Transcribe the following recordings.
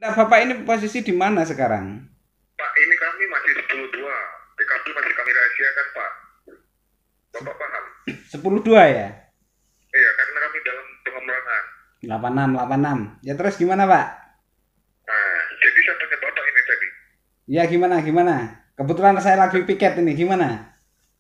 Nah, Bapak ini posisi di mana sekarang? Pak, ini kami masih 10.2. TKP masih kami rahasiakan, Pak. Bapak paham? 10.2 ya? Iya, karena kami dalam pengembangan. 86, 86. Ya terus gimana, Pak? Nah, jadi saya tanya Bapak ini tadi. Ya gimana? Kebetulan saya lagi piket ini, gimana?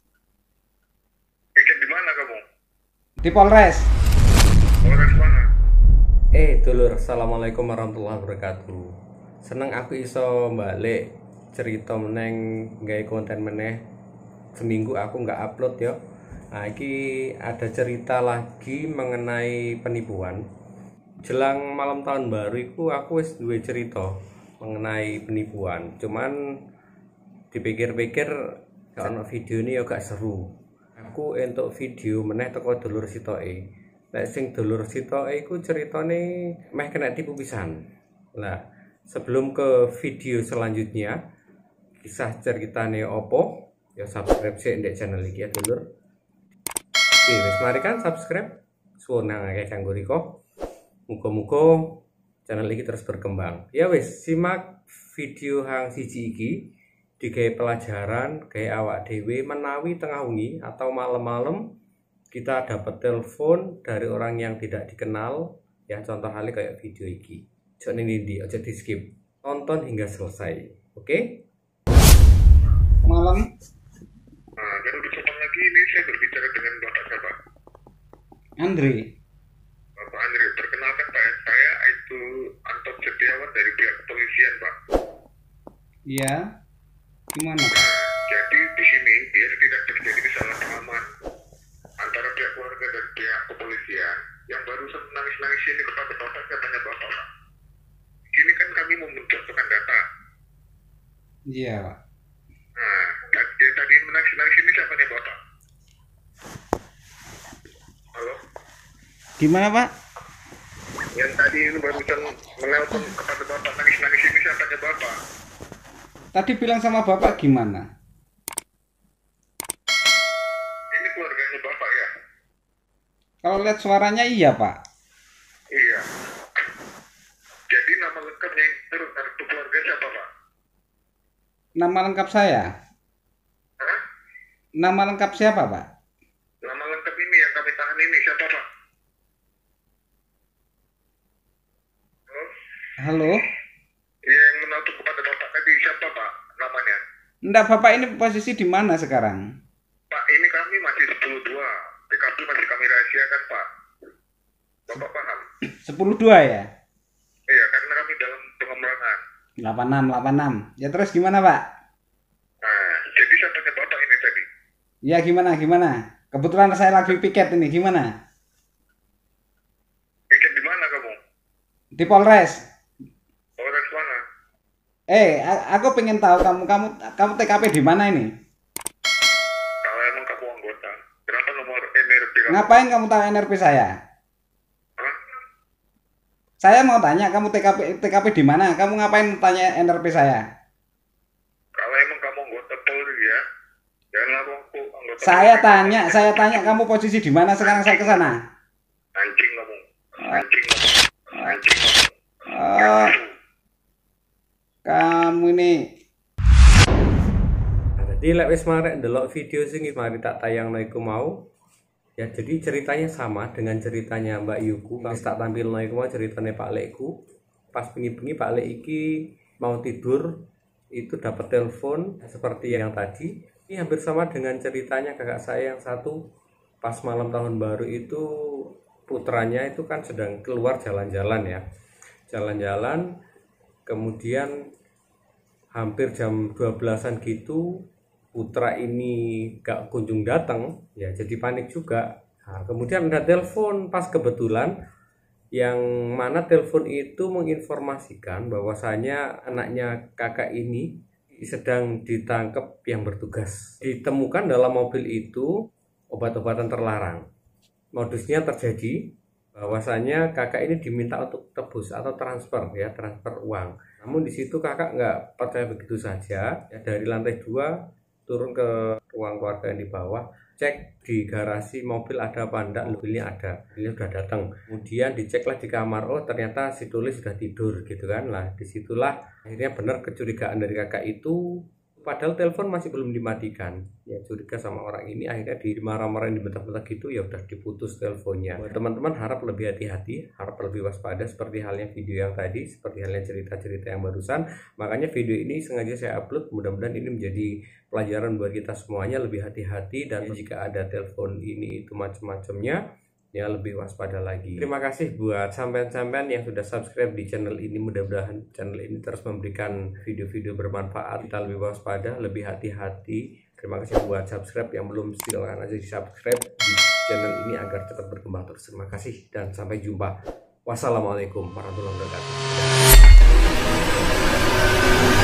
Piket di mana kamu? Di Polres. Polres mana? Dulur, assalamualaikum warahmatullahi wabarakatuh. Seneng aku iso balik cerita meneng gawe konten meneh. Seminggu aku nggak upload ya. Nah, iki ada cerita lagi mengenai penipuan. Jelang malam tahun baru iku aku wis duwe cerita mengenai penipuan. Cuman dipikir-pikir kalau video ini ya gak seru. Aku entuk video meneh teko dulur sitoke. Nek sing dulur sitoke iku ceritane meh kena tipu pisan. Lah, sebelum ke video selanjutnya, kisah ceritane opo? Ya subscribe sih ndek channel iki ya dulur. Oke, wis mari kan subscribe. Suwun nang akeh kanggo riko. Muga-muga channel iki terus berkembang. Ya wis, simak video hang siji iki digawe pelajaran gawe awak dhewe menawi tengah wengi atau malam-malam kita dapat telepon dari orang yang tidak dikenal, ya contoh halnya kayak video ini. Jangan ini aja di skip, tonton hingga selesai, oke? Malam. Nah, dan untuk kapan lagi ini saya berbicara dengan Bapak siapa? Andre. Bapak Andre, perkenalkan Pak, saya itu Anton Setiawan dari pihak kepolisian, Pak. Iya. Gimana? Nah, jadi di sini biar tidak terjadi kesalahpahaman antara pihak keluarga dan pihak kepolisian yang barusan menangis-nangis ini kepada Bapak, saya tanya Bapak, Pak. Ini kan kami mau mencontohkan data. Iya, Pak. Nah, yang tadi menangis-nangis ini siapanya Bapak? Halo? Gimana, Pak? Yang tadi ini barusan menelpon kepada Bapak nangis-nangis ini siapanya Bapak? Tadi bilang sama Bapak gimana? Ini keluarganya Bapak ya? Kalau lihat suaranya iya, Pak. Iya. Jadi nama lengkapnya itu kartu keluarga siapa Pak? Nama lengkap saya. Hah? Nama lengkap siapa, Pak? Nama lengkap ini yang kami tahan ini siapa Pak? Halo? Halo? Yang menelpon kepada Bapak tadi siapa Pak namanya? Enggak, Bapak ini posisi di mana sekarang? Pak, ini kami masih 10.2. TKP masih kami rahasiakan Pak. Bapak paham? 10.2 ya? Iya, karena kami dalam pengembangan. 86, 86. Ya terus gimana, Pak? Nah, jadi saya tanya Bapak ini tadi. Ya gimana? Kebetulan saya lagi piket ini, gimana? Piket di mana kamu? Di Polres. Polres mana? Aku pengen tahu kamu TKP di mana ini? Kalau emang kamu anggota, berapa nomor NRP kamu? Ngapain kamu tahu NRP saya? Hah? Saya mau tanya kamu TKP di mana? Kamu ngapain tanya NRP saya? Kalau emang kamu anggota Polri ya, jangan lalu aku anggota Saya Polri. tanya kamu posisi di mana sekarang saya ke sana. Anjing kamu. Anjing kamu. Anjing kamu. Oh, kamu ini. Nah, jadi lek wis marek ndelok video sing mari tak tayangno iku mau. Ya jadi ceritanya sama dengan ceritanya Mbak Yuku. Wis tak tampilno iku mau ceritane Pak Lekku. Pas bengi-bengi Pak Lek iki mau tidur itu dapat telepon seperti yang tadi. Ini hampir sama dengan ceritanya kakak saya yang satu. Pas malam tahun baru itu putranya itu kan sedang keluar jalan-jalan ya. Jalan-jalan kemudian hampir jam 12-an gitu putra ini gak kunjung datang ya, jadi panik juga. Nah, kemudian ada telepon pas kebetulan yang mana telepon itu menginformasikan bahwasanya anaknya kakak ini sedang ditangkap yang bertugas. Ditemukan dalam mobil itu obat-obatan terlarang. Modusnya terjadi bahwasanya kakak ini diminta untuk tebus atau transfer uang. Namun di situ kakak nggak percaya begitu saja. Ya, dari lantai 2 turun ke ruang keluarga yang di bawah, cek di garasi mobil ada apa enggak, mobilnya ada, mobilnya sudah datang. Kemudian diceklah di kamar, oh ternyata si tulis sudah tidur gitu kan. Lah disitulah akhirnya benar kecurigaan dari kakak itu, padahal telepon masih belum dimatikan. Ya curiga sama orang ini, akhirnya dimarah-marahin, dibentak-bentak gitu, ya udah diputus teleponnya. Buat teman-teman harap lebih hati-hati, harap lebih waspada seperti halnya video yang tadi, seperti halnya cerita-cerita yang barusan. Makanya video ini sengaja saya upload, mudah-mudahan ini menjadi pelajaran buat kita semuanya, lebih hati-hati, dan jika ada telepon ini itu macam-macamnya, ya lebih waspada lagi. Terima kasih buat sampean-sampean yang sudah subscribe di channel ini. Mudah-mudahan channel ini terus memberikan video-video bermanfaat. Kita lebih waspada, lebih hati-hati. Terima kasih buat subscribe, yang belum silakan aja di subscribe di channel ini agar cepat berkembang terus. Terima kasih dan sampai jumpa. Wassalamualaikum warahmatullahi wabarakatuh.